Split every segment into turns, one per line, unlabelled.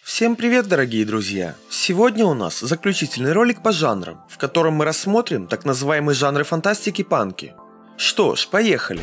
Всем привет, дорогие друзья! Сегодня у нас заключительный ролик по жанрам, в котором мы рассмотрим так называемые жанры фантастики панки. Что ж, поехали!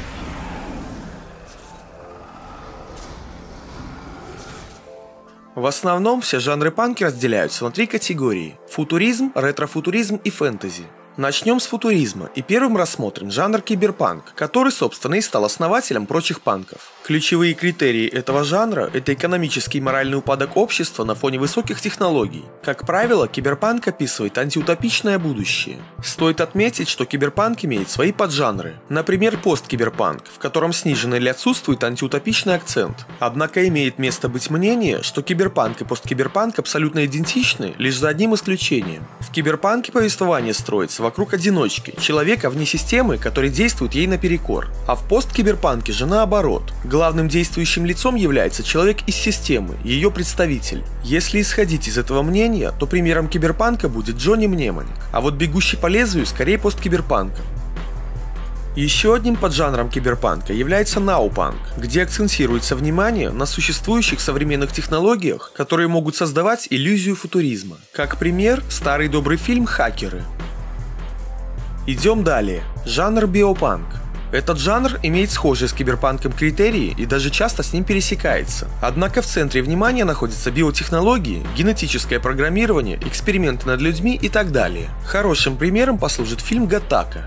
В основном все жанры панки разделяются на три категории: футуризм, ретро-футуризм и фэнтези. Начнем с футуризма и первым рассмотрим жанр киберпанк, который, собственно, и стал основателем прочих панков. Ключевые критерии этого жанра – это экономический и моральный упадок общества на фоне высоких технологий. Как правило, киберпанк описывает антиутопичное будущее. Стоит отметить, что киберпанк имеет свои поджанры. Например, посткиберпанк, в котором снижен или отсутствует антиутопичный акцент. Однако имеет место быть мнение, что киберпанк и посткиберпанк абсолютно идентичны, лишь за одним исключением. В киберпанке повествование строится вокруг одиночки, человека вне системы, который действует ей наперекор. А в посткиберпанке же наоборот. Главным действующим лицом является человек из системы, ее представитель. Если исходить из этого мнения, то примером киберпанка будет Джонни Мнемоник, а вот «Бегущий по лезвию» скорее посткиберпанка. Еще одним поджанром киберпанка является наупанк, где акцентируется внимание на существующих современных технологиях, которые могут создавать иллюзию футуризма. Как пример, старый добрый фильм «Хакеры». Идем далее. Жанр биопанк. Этот жанр имеет схожие с киберпанком критерии и даже часто с ним пересекается. Однако в центре внимания находятся биотехнологии, генетическое программирование, эксперименты над людьми и так далее. Хорошим примером послужит фильм «Гаттака».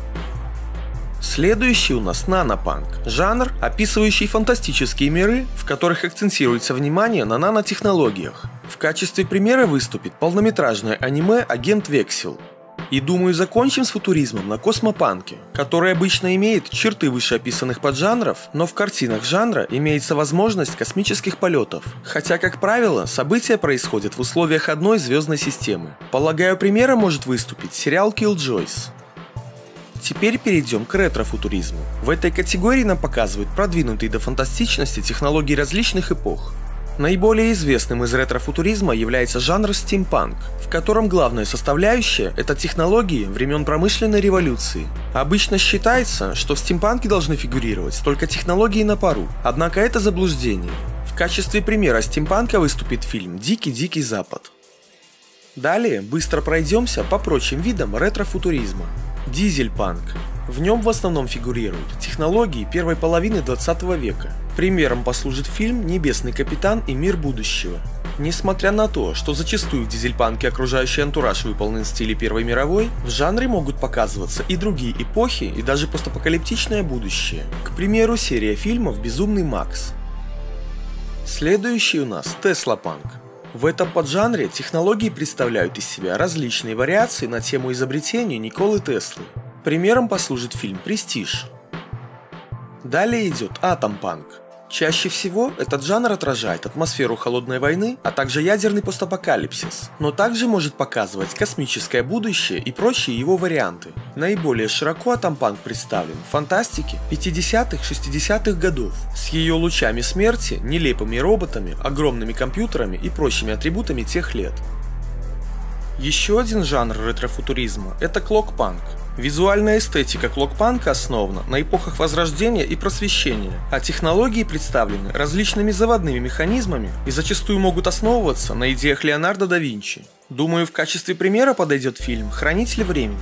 Следующий у нас нанопанк. Жанр, описывающий фантастические миры, в которых акцентируется внимание на нанотехнологиях. В качестве примера выступит полнометражное аниме «Агент Вексел». И думаю, закончим с футуризмом на космопанке, который обычно имеет черты вышеописанных поджанров, но в картинах жанра имеется возможность космических полетов. Хотя, как правило, события происходят в условиях одной звездной системы. Полагаю, примером может выступить сериал Killjoys. Теперь перейдем к ретро-футуризму. В этой категории нам показывают продвинутые до фантастичности технологии различных эпох. Наиболее известным из ретро-футуризма является жанр стимпанк, в котором главная составляющая – это технологии времен промышленной революции. Обычно считается, что в стимпанке должны фигурировать только технологии на пару, однако это заблуждение. В качестве примера стимпанка выступит фильм «Дикий-дикий Запад». Далее быстро пройдемся по прочим видам ретро-футуризма. Дизельпанк. В нем в основном фигурируют технологии первой половины 20 века. Примером послужит фильм «Небесный капитан и мир будущего». Несмотря на то, что зачастую в дизельпанке окружающий антураж выполнен в стиле Первой мировой, в жанре могут показываться и другие эпохи, и даже постапокалиптичное будущее. К примеру, серия фильмов «Безумный Макс». Следующий у нас Теслапанк. В этом поджанре технологии представляют из себя различные вариации на тему изобретения Николы Теслы. Примером послужит фильм «Престиж». Далее идет атомпанк. Чаще всего этот жанр отражает атмосферу холодной войны, а также ядерный постапокалипсис, но также может показывать космическое будущее и прочие его варианты. Наиболее широко атомпанк представлен в фантастике 50-60-х годов, с ее лучами смерти, нелепыми роботами, огромными компьютерами и прочими атрибутами тех лет. Еще один жанр ретро-футуризма – это клокпанк. Визуальная эстетика клокпанка основана на эпохах Возрождения и Просвещения, а технологии представлены различными заводными механизмами и зачастую могут основываться на идеях Леонардо да Винчи. Думаю, в качестве примера подойдет фильм «Хранитель времени».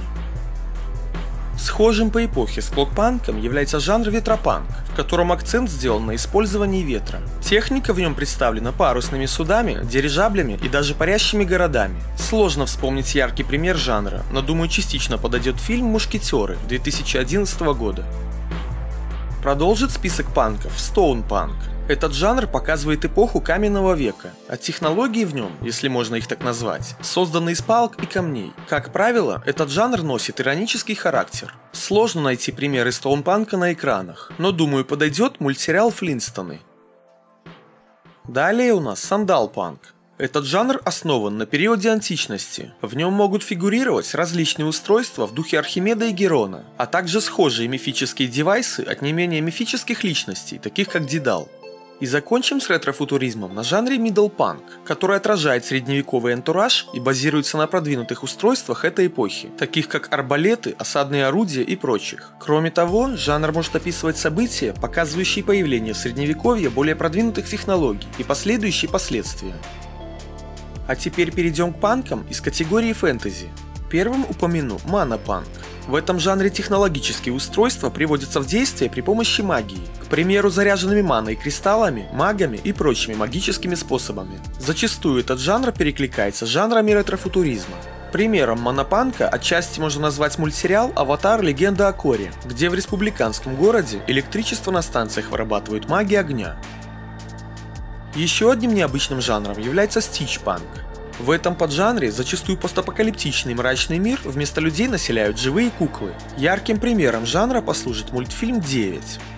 Схожим по эпохе с клокпанком является жанр ветропанк, в котором акцент сделан на использовании ветра. Техника в нем представлена парусными судами, дирижаблями и даже парящими городами. Сложно вспомнить яркий пример жанра, но думаю, частично подойдет фильм «Мушкетеры» 2011 года. Продолжит список панков стоунпанк. Этот жанр показывает эпоху каменного века, а технологии в нем, если можно их так назвать, созданы из палок и камней. Как правило, этот жанр носит иронический характер. Сложно найти примеры стоунпанка на экранах, но думаю, подойдет мультсериал «Флинстоны». Далее у нас сандалпанк. Этот жанр основан на периоде античности. В нем могут фигурировать различные устройства в духе Архимеда и Герона, а также схожие мифические девайсы от не менее мифических личностей, таких как Дедал. И закончим с ретро-футуризмом на жанре мидл-панк, который отражает средневековый антураж и базируется на продвинутых устройствах этой эпохи, таких как арбалеты, осадные орудия и прочих. Кроме того, жанр может описывать события, показывающие появление в средневековье более продвинутых технологий и последующие последствия. А теперь перейдем к панкам из категории фэнтези. Первым упомяну манопанк. В этом жанре технологические устройства приводятся в действие при помощи магии, к примеру, заряженными маной кристаллами, магами и прочими магическими способами. Зачастую этот жанр перекликается с жанрами ретрофутуризма. Примером манопанка отчасти можно назвать мультсериал «Аватар. Легенда о Корре», где в республиканском городе электричество на станциях вырабатывают маги огня. Еще одним необычным жанром является стичпанк. В этом поджанре зачастую постапокалиптичный мрачный мир вместо людей населяют живые куклы. Ярким примером жанра послужит мультфильм «9».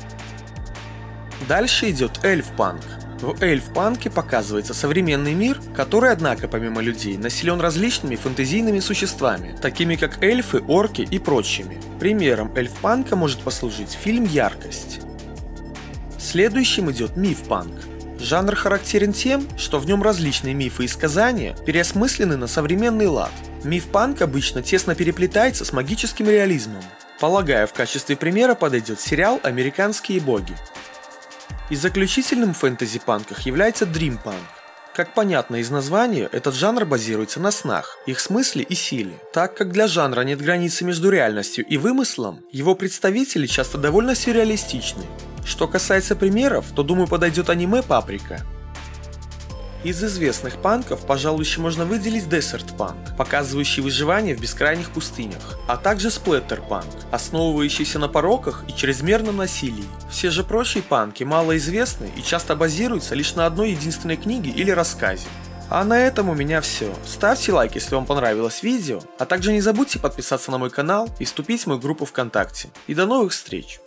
Дальше идет эльфпанк. В эльфпанке показывается современный мир, который, однако, помимо людей, населен различными фэнтезийными существами, такими как эльфы, орки и прочими. Примером эльфпанка может послужить фильм «Яркость». Следующим идет мифпанк. Жанр характерен тем, что в нем различные мифы и сказания переосмыслены на современный лад. Миф-панк обычно тесно переплетается с магическим реализмом. Полагаю, в качестве примера подойдет сериал «Американские боги». И заключительным в фэнтези-панках является дримпанк. Как понятно из названия, этот жанр базируется на снах, их смысле и силе. Так как для жанра нет границы между реальностью и вымыслом, его представители часто довольно сюрреалистичны. Что касается примеров, то, думаю, подойдет аниме «Паприка». Из известных панков, пожалуй, еще можно выделить Desert Punk, показывающий выживание в бескрайних пустынях, а также Splatter Punk, основывающийся на пороках и чрезмерном насилии. Все же прочие панки малоизвестны и часто базируются лишь на одной единственной книге или рассказе. А на этом у меня все. Ставьте лайк, если вам понравилось видео, а также не забудьте подписаться на мой канал и вступить в мою группу ВКонтакте. И до новых встреч!